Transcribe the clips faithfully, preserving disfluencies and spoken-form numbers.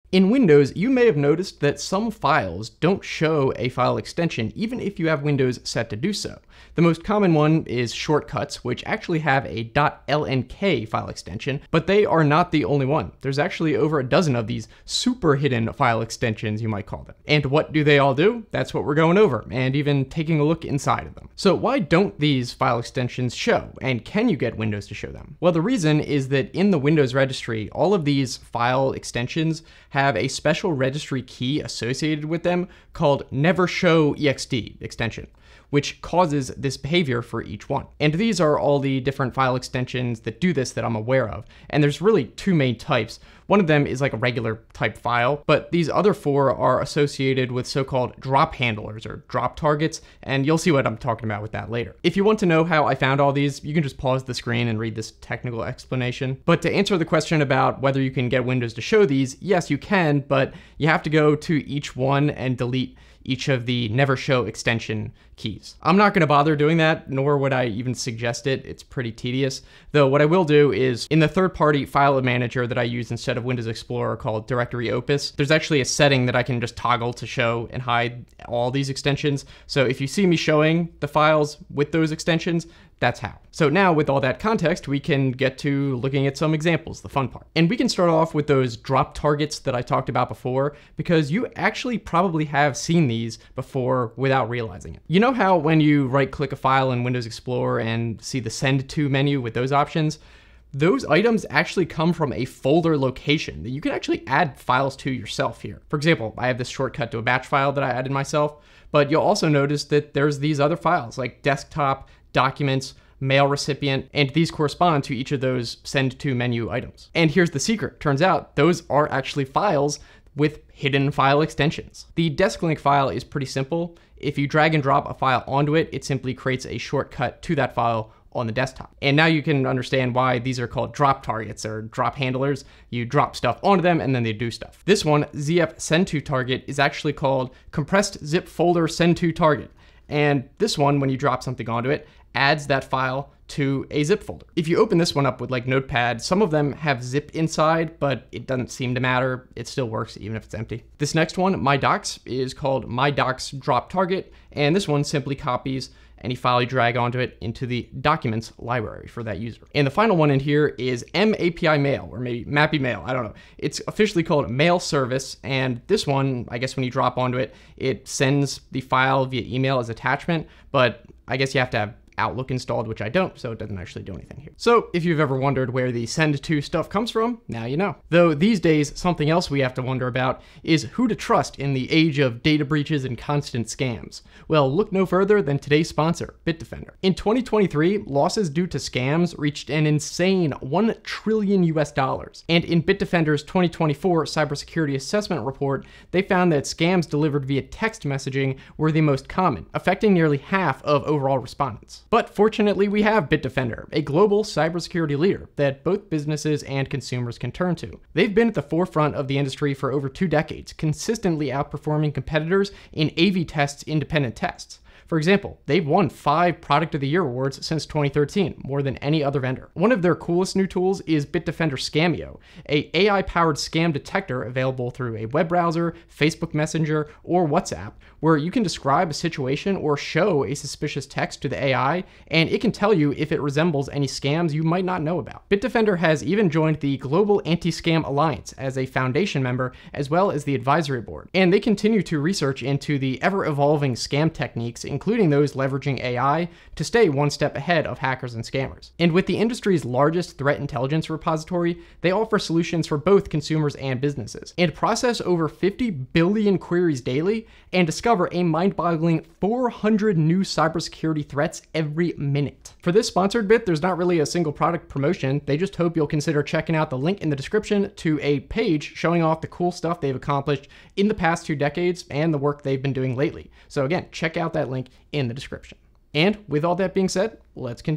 In Windows, you may have noticed that some files don't show a file extension even if you have Windows set to do so. The most common one is shortcuts, which actually have a .lnk file extension, but they are not the only one. There's actually over a dozen of these super hidden file extensions, you might call them. And what do they all do? That's what we're going over, and even taking a look inside of them. So why don't these file extensions show, and can you get Windows to show them? Well, the reason is that in the Windows registry, all of these file extensions have a special registry key associated with them called never show ext extension, which causes this behavior for each one. And these are all the different file extensions that do this that I'm aware of. And there's really two main types. One of them is like a regular type file, but these other four are associated with so-called drop handlers or drop targets, and you'll see what I'm talking about with that later. If you want to know how I found all these, you can just pause the screen and read this technical explanation. But to answer the question about whether you can get Windows to show these, yes, you can, but you have to go to each one and delete each of the never show extension keys. I'm not going to bother doing that, nor would I even suggest it. It's pretty tedious. Though what I will do is in the third-party file manager that I use instead of Windows Explorer called Directory Opus, there's actually a setting that I can just toggle to show and hide all these extensions. So if you see me showing the files with those extensions, that's how. So now with all that context, we can get to looking at some examples, the fun part. And we can start off with those drop targets that I talked about before, because you actually probably have seen these before without realizing it. You know how when you right click a file in Windows Explorer and see the send to menu with those options? Those items actually come from a folder location that you can actually add files to yourself here. For example, I have this shortcut to a batch file that I added myself, but you'll also notice that there's these other files like desktop, documents, mail recipient, and these correspond to each of those send to menu items. And here's the secret. Turns out those are actually files with hidden file extensions. The desk link file is pretty simple. If you drag and drop a file onto it, it simply creates a shortcut to that file on the desktop. And now you can understand why these are called drop targets or drop handlers. You drop stuff onto them and then they do stuff. This one, Z F send to target, is actually called compressed zip folder send to target. And this one, when you drop something onto it, adds that file to a zip folder. If you open this one up with like Notepad, some of them have zip inside, but it doesn't seem to matter. It still works even if it's empty. This next one, My Docs, is called My Docs Drop Target, and this one simply copies any file you drag onto it into the documents library for that user. And the final one in here is M A P I Mail, or maybe Mappy Mail, I don't know. It's officially called Mail Service, and this one, I guess when you drop onto it, it sends the file via email as attachment, but I guess you have to have Outlook installed, which I don't, so it doesn't actually do anything here. So if you've ever wondered where the send to stuff comes from, now you know. Though these days, something else we have to wonder about is who to trust in the age of data breaches and constant scams. Well, look no further than today's sponsor, Bitdefender. In twenty twenty-three, losses due to scams reached an insane one trillion U S dollars. And in Bitdefender's twenty twenty-four cybersecurity assessment report, they found that scams delivered via text messaging were the most common, affecting nearly half of overall respondents. But fortunately, we have Bitdefender, a global cybersecurity leader that both businesses and consumers can turn to. They've been at the forefront of the industry for over two decades, consistently outperforming competitors in A V Test's independent tests. For example, they've won five Product of the Year awards since twenty thirteen, more than any other vendor. One of their coolest new tools is Bitdefender Scameo, a AI-powered scam detector available through a web browser, Facebook Messenger, or WhatsApp, where you can describe a situation or show a suspicious text to the A I, and it can tell you if it resembles any scams you might not know about. Bitdefender has even joined the Global Anti-Scam Alliance as a foundation member, as well as the advisory board. And they continue to research into the ever-evolving scam techniques, including those leveraging A I, to stay one step ahead of hackers and scammers. And with the industry's largest threat intelligence repository, they offer solutions for both consumers and businesses, and process over fifty billion queries daily, and discover a mind-boggling four hundred new cybersecurity threats every minute. For this sponsored bit, there's not really a single product promotion. They just hope you'll consider checking out the link in the description to a page showing off the cool stuff they've accomplished in the past two decades and the work they've been doing lately. So again, check out that link in the description. And with all that being said, let's continue.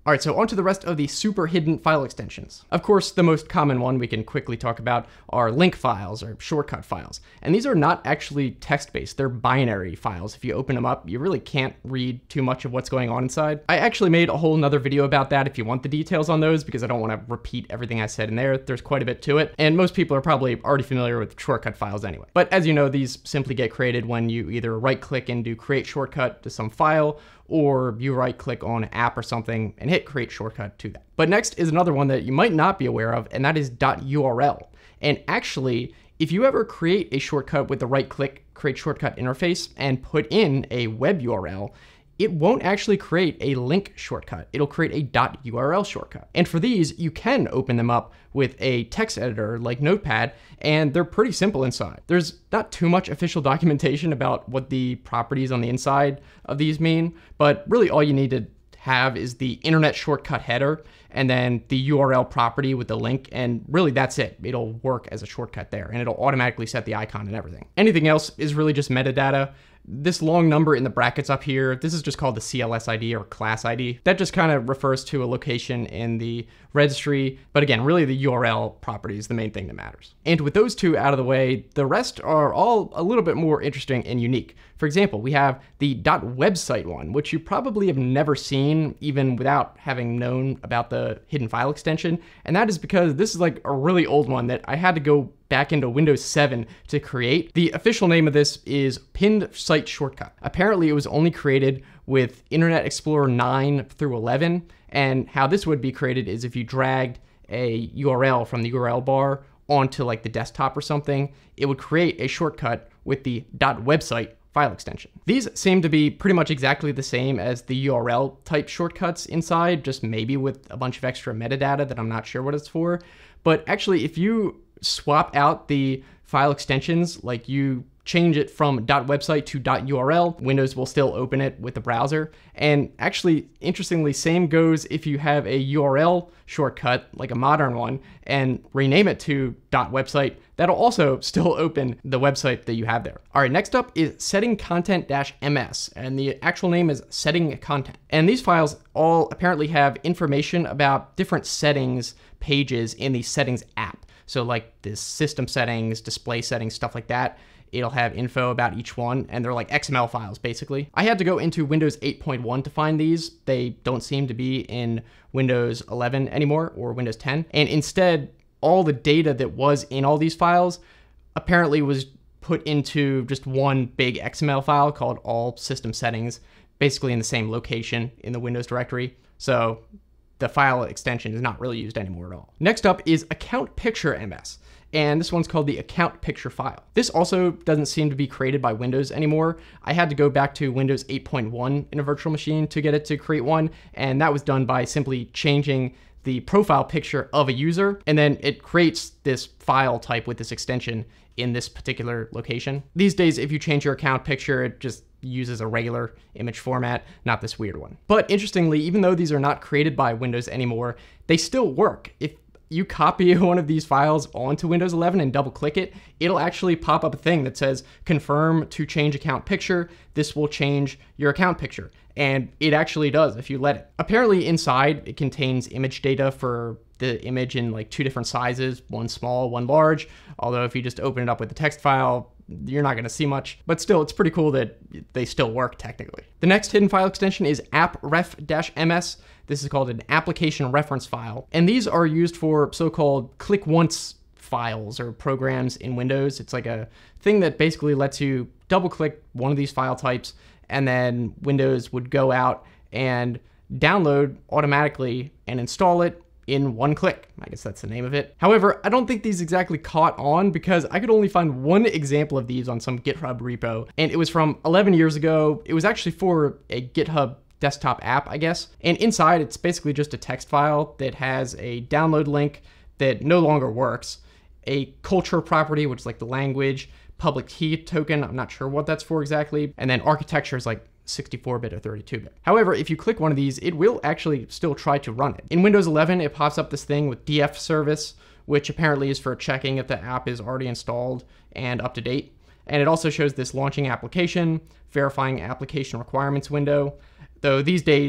All right, so on to the rest of the super hidden file extensions. Of course, the most common one we can quickly talk about are link files or shortcut files. And these are not actually text-based, they're binary files. If you open them up, you really can't read too much of what's going on inside. I actually made a whole nother video about that if you want the details on those, because I don't want to repeat everything I said in there. There's quite a bit to it. And most people are probably already familiar with shortcut files anyway. But as you know, these simply get created when you either right-click and do create shortcut to some file, or you right click on an app or something and hit create shortcut to that. But next is another one that you might not be aware of, and that is .url. And actually, if you ever create a shortcut with the right click create shortcut interface and put in a web U R L, it won't actually create a link shortcut. It'll create a .url shortcut. And for these, you can open them up with a text editor like Notepad, and they're pretty simple inside. There's not too much official documentation about what the properties on the inside of these mean, but really all you need to have is the internet shortcut header and then the U R L property with the link, and really that's it. It'll work as a shortcut there, and it'll automatically set the icon and everything. Anything else is really just metadata. This long number in the brackets up here, this is just called the C L S I D or class I D. That just kind of refers to a location in the registry. But again, really the U R L property is the main thing that matters. And with those two out of the way, the rest are all a little bit more interesting and unique. For example, we have the .website one, which you probably have never seen even without having known about the hidden file extension. And that is because this is like a really old one that I had to go back into Windows seven to create. The official name of this is Pinned Site Shortcut. Apparently it was only created with Internet Explorer nine through eleven, and how this would be created is if you dragged a U R L from the U R L bar onto like the desktop or something, it would create a shortcut with the .website file extension. These seem to be pretty much exactly the same as the U R L type shortcuts inside, just maybe with a bunch of extra metadata that I'm not sure what it's for. But actually, if you swap out the file extensions, like you change it from .website to .url, Windows will still open it with the browser. And actually, interestingly, same goes if you have a U R L shortcut, like a modern one, and rename it to .website, that'll also still open the website that you have there. All right, next up is setting content-ms, and the actual name is setting content. And these files all apparently have information about different settings pages in the settings app. So like the system settings, display settings, stuff like that. It'll have info about each one, and they're like X M L files, basically. I had to go into Windows eight point one to find these. They don't seem to be in Windows eleven anymore, or Windows ten. And instead, all the data that was in all these files apparently was put into just one big X M L file called all system settings, basically in the same location in the Windows directory. So the file extension is not really used anymore at all. Next up is account picture M S. And this one's called the account picture file. This also doesn't seem to be created by Windows anymore. I had to go back to Windows eight point one in a virtual machine to get it to create one, and that was done by simply changing the profile picture of a user, and then it creates this file type with this extension in this particular location. These days, if you change your account picture, it just uses a regular image format, not this weird one. But interestingly, even though these are not created by Windows anymore, they still work. If you copy one of these files onto Windows eleven and double click it, it'll actually pop up a thing that says confirm to change account picture. This will change your account picture. And it actually does if you let it. Apparently inside it contains image data for the image in like two different sizes, one small, one large. Although if you just open it up with the text file, you're not gonna see much, but still it's pretty cool that they still work technically. The next hidden file extension is appref-ms. This is called an application reference file. And these are used for so-called click once files or programs in Windows. It's like a thing that basically lets you double click one of these file types, and then Windows would go out and download automatically and install it in one click. I guess that's the name of it. However, I don't think these exactly caught on because I could only find one example of these on some GitHub repo, and it was from eleven years ago. It was actually for a GitHub desktop app, I guess. And inside, it's basically just a text file that has a download link that no longer works, a culture property, which is like the language, public key token, I'm not sure what that's for exactly, and then architecture is like sixty-four bit or thirty-two bit. However, if you click one of these, it will actually still try to run it. In Windows eleven, it pops up this thing with D F service, which apparently is for checking if the app is already installed and up to date. And it also shows this launching application, verifying application requirements window, though these days,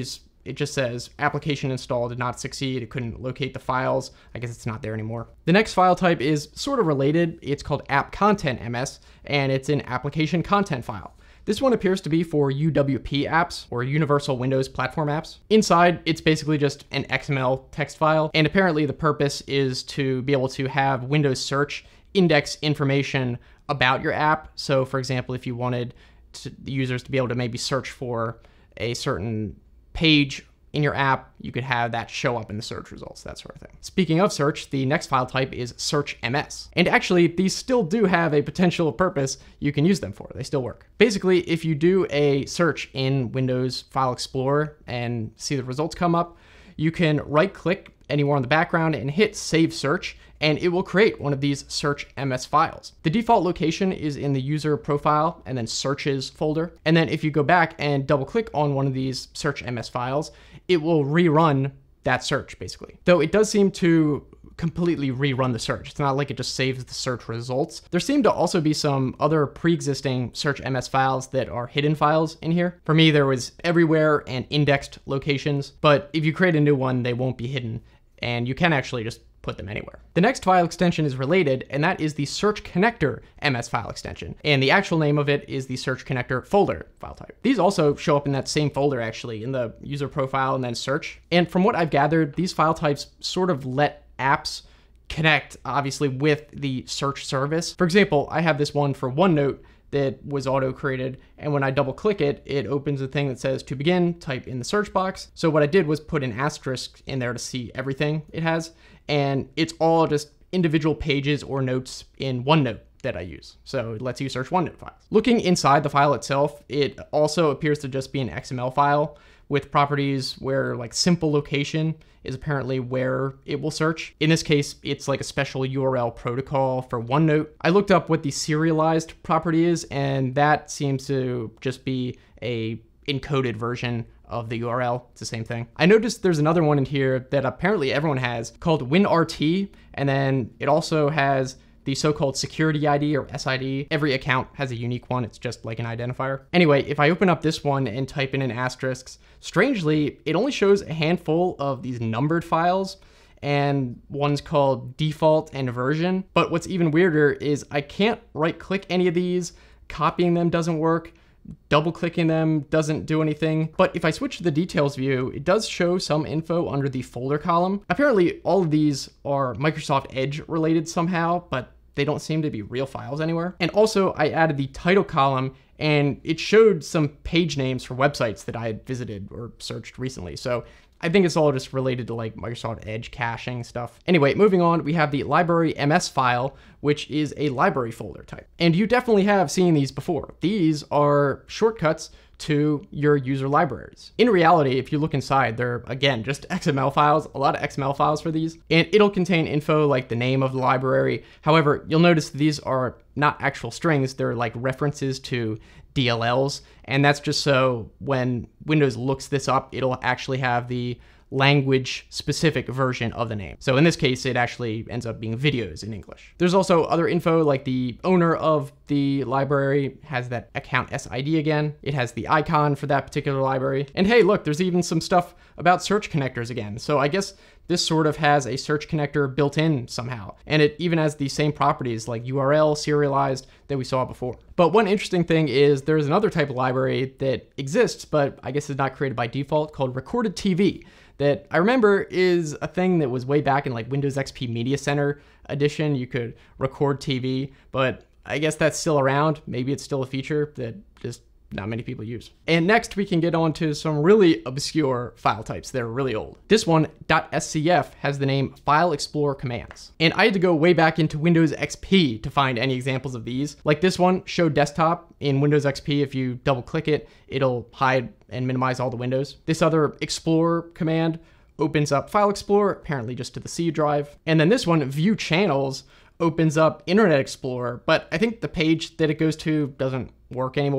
it just says application install did not succeed. It couldn't locate the files. I guess it's not there anymore. The next file type is sort of related. It's called app content M S, and it's an application content file. This one appears to be for U W P apps, or Universal Windows Platform apps. Inside, it's basically just an X M L text file, and apparently the purpose is to be able to have Windows search index information about your app. So for example, if you wanted to, the users to be able to maybe search for a certain page in your app, you could have that show up in the search results, that sort of thing. Speaking of search, the next file type is search M S. And actually, these still do have a potential purpose you can use them for. They still work. Basically, if you do a search in Windows File Explorer and see the results come up, you can right-click anywhere on the background and hit Save Search, and it will create one of these search M S files. The default location is in the user profile and then searches folder. And then if you go back and double click on one of these search M S files, it will rerun that search basically. Though it does seem to completely rerun the search. It's not like it just saves the search results. There seem to also be some other pre-existing search M S files that are hidden files in here. For me, there was everywhere and indexed locations, but if you create a new one, they won't be hidden, and you can actually just put them anywhere. The next file extension is related, and that is the Search Connector M S file extension. And the actual name of it is the Search Connector folder file type. These also show up in that same folder actually, in the user profile and then search. And from what I've gathered, these file types sort of let apps connect obviously with the search service. For example, I have this one for OneNote that was auto-created, and when I double click it, it opens a thing that says to begin, type in the search box. So what I did was put an asterisk in there to see everything it has, and it's all just individual pages or notes in OneNote that I use. So it lets you search OneNote files. Looking inside the file itself, it also appears to just be an X M L file with properties where like simple location is apparently where it will search. In this case, it's like a special U R L protocol for OneNote. I looked up what the serialized property is, and that seems to just be a encoded version of the U R L. It's the same thing. I noticed there's another one in here that apparently everyone has called WinRT, and then it also has the so-called security I D or S I D. Every account has a unique one. It's just like an identifier. Anyway, if I open up this one and type in an asterisk, strangely, it only shows a handful of these numbered files, and one's called default and version. But what's even weirder is I can't right-click any of these. Copying them doesn't work. Double clicking them doesn't do anything. But if I switch to the details view, it does show some info under the folder column. Apparently all of these are Microsoft Edge related somehow, but they don't seem to be real files anywhere. And also I added the title column, and it showed some page names for websites that I had visited or searched recently. So I think it's all just related to like Microsoft Edge caching stuff. Anyway, moving on, we have the library M S file, which is a library folder type. And you definitely have seen these before. These are shortcuts to your user libraries. In reality, if you look inside, they're, again, just X M L files, a lot of X M L files for these, and it'll contain info like the name of the library. However, you'll notice these are not actual strings, they're like references to D L Ls, and that's just so when Windows looks this up, it'll actually have the language specific version of the name. So in this case, it actually ends up being videos in English. There's also other info like the owner of the library has that account S I D again. It has the icon for that particular library. And hey, look, there's even some stuff about search connectors again. So I guess this sort of has a search connector built in somehow. And it even has the same properties like U R L serialized that we saw before. But one interesting thing is there's another type of library that exists, but I guess is not created by default, called Recorded T V. That I remember is a thing that was way back in like Windows X P Media Center edition. You could record T V, but I guess that's still around. Maybe it's still a feature that just not many people use. And next we can get on to some really obscure file types that are really old. This one, .scf, has the name File Explorer Commands. And I had to go way back into Windows X P to find any examples of these. Like this one, Show Desktop. In Windows X P, if you double click it, it'll hide and minimize all the windows. This other Explorer command opens up File Explorer, apparently just to the C drive. And then this one, View Channels, opens up Internet Explorer, but I think the page that it goes to doesn't work anymore.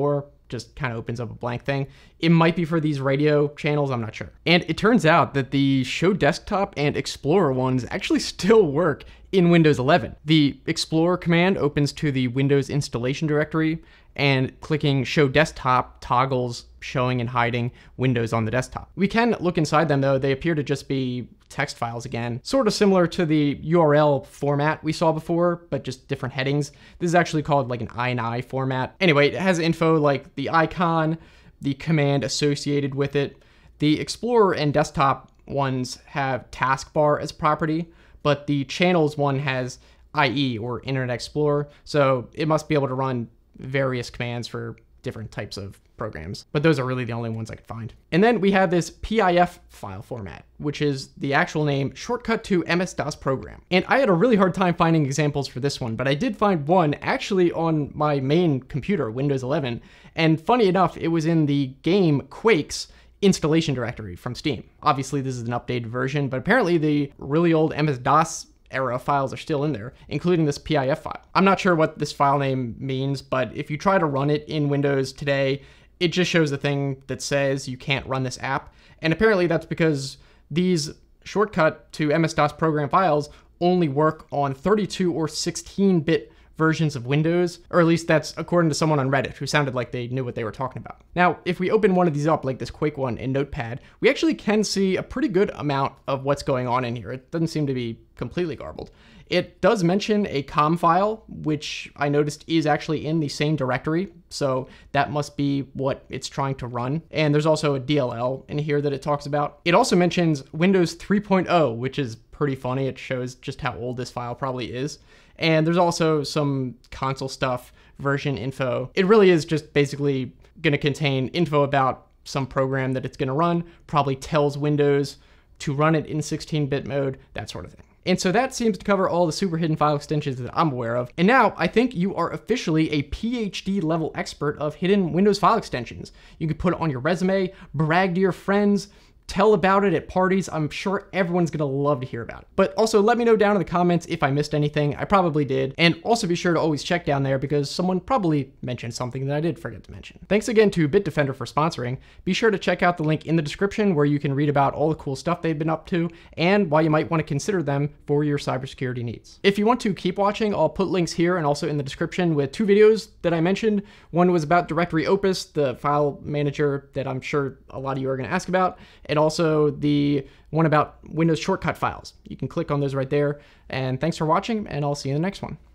just kind of opens up a blank thing. It might be for these radio channels, I'm not sure. And it turns out that the Show Desktop and Explorer ones actually still work in Windows eleven. The Explorer command opens to the Windows installation directory, and clicking Show Desktop toggles showing and hiding windows on the desktop. We can look inside them though. They appear to just be text files again, sort of similar to the U R L format we saw before, but just different headings. This is actually called like an I N I format. Anyway, it has info like the icon, the command associated with it. The Explorer and desktop ones have taskbar as property, but the channels one has I E or Internet Explorer, so it must be able to run various commands for different types of programs, but those are really the only ones I could find. And then we have this P I F file format, which is the actual name, shortcut to M S DOS program. And I had a really hard time finding examples for this one, but I did find one actually on my main computer, Windows eleven. And funny enough, it was in the game Quake's installation directory from Steam. Obviously this is an updated version, but apparently the really old M S DOS era files are still in there, including this P I F file. I'm not sure what this file name means, but if you try to run it in Windows today, it just shows the thing that says you can't run this app. And apparently that's because these shortcut to M S DOS program files only work on thirty-two or sixteen bit versions of Windows, or at least that's according to someone on Reddit who sounded like they knew what they were talking about. Now, if we open one of these up, like this Quake one in Notepad, we actually can see a pretty good amount of what's going on in here. It doesn't seem to be completely garbled. It does mention a com file, which I noticed is actually in the same directory, so that must be what it's trying to run. And there's also a D L L in here that it talks about. It also mentions Windows three point oh, which is pretty funny. It shows just how old this file probably is. And there's also some console stuff, version info. It really is just basically going to contain info about some program that it's going to run, probably tells Windows to run it in sixteen bit mode, that sort of thing. And so that seems to cover all the super hidden file extensions that I'm aware of. And now I think you are officially a PhD level expert of hidden Windows file extensions. You can put it on your resume, brag to your friends, tell about it at parties. I'm sure everyone's gonna love to hear about it. But also let me know down in the comments if I missed anything. I probably did. And also be sure to always check down there because someone probably mentioned something that I did forget to mention. Thanks again to Bitdefender for sponsoring. Be sure to check out the link in the description where you can read about all the cool stuff they've been up to and why you might want to consider them for your cybersecurity needs. If you want to keep watching, I'll put links here and also in the description with two videos that I mentioned. One was about Directory Opus, the file manager that I'm sure a lot of you are gonna ask about, and also the one about Windows shortcut files. You can click on those right there. And thanks for watching, and I'll see you in the next one.